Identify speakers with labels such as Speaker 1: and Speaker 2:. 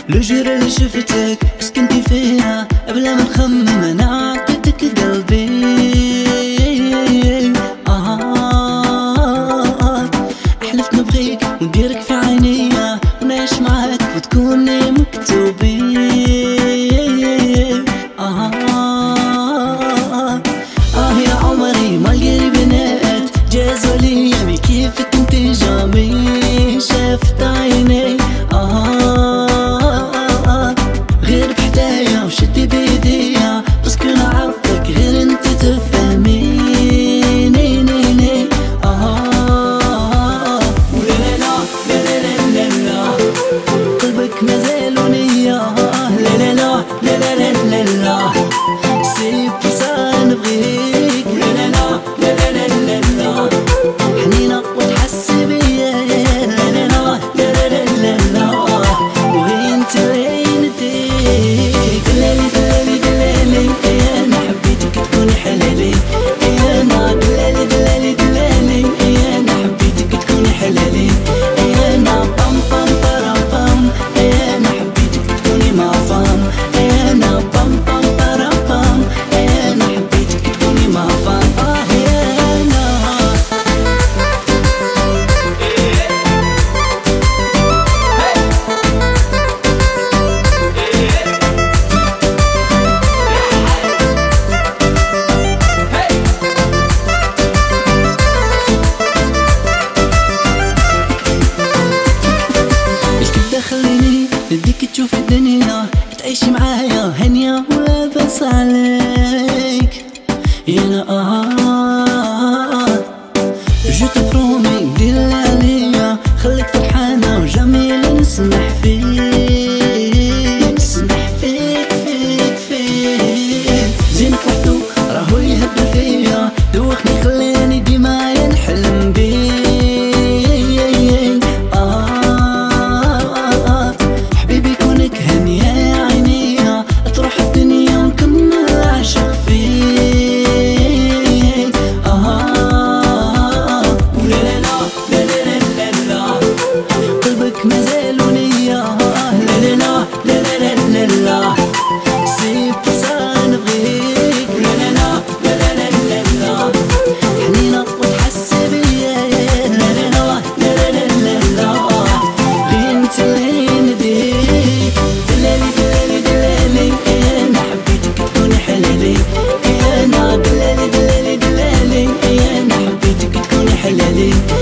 Speaker 1: الجيرة اللي شفتك سكنتي فيها قبل ما نخمم انا عطيتك قلبي. احلف نبغيك ونديرك في عينيا ونعيش معاك وتكوني مكتوبي. يا عمري ما لقيت بنات جازوا لي يمي كيفك انتي جامي شافت عيني. غير بحدايا وشدي بيديا بس كون عرفك غير انت تفهميني. ولا لا لا لا لا لا قلبك مازال ونية. لا لا لا لا لا لا لا سيب بصان نبغيك. لا لا لا لا لا لا لا حنينة وتحسي بيا. لا لا لا لا لا لا لا وين تبين اديك. دلالي دلالي دلالي انا حبيتك تكوني حلالي. انا دلالي دلالي دلالي انا حبيتك تكوني حلالي. انا بام بام بارام بام انا حبيتك تكوني مع فام. انا بام بام بارام بام انا حبيتك تكوني مع فام. خليني بديك تشوف الدنيا تعيشي معايا هنية ولا بس عليك. يانا جو تبرومي دير اللي عليا خليك فرحانة وجميلة نسمح فيك. نسمح فيك فيك فيك زينك وحدو راهو يهبل فيا دوخني خلاني ديما ينحلم بيك. مازال ونية. لا لا لا لا لا لا لا سيب بصان نبغيك. لا لا لا لا لا لا لا حنينة وتحسي بيا. لا لا لا لا لا لا لا غير انت اللي نديك. دلالي دلالي دلالي انا حبيتك تكوني حلالي. انا دلالي دلالي دلالي انا حبيتك تكوني حلالي.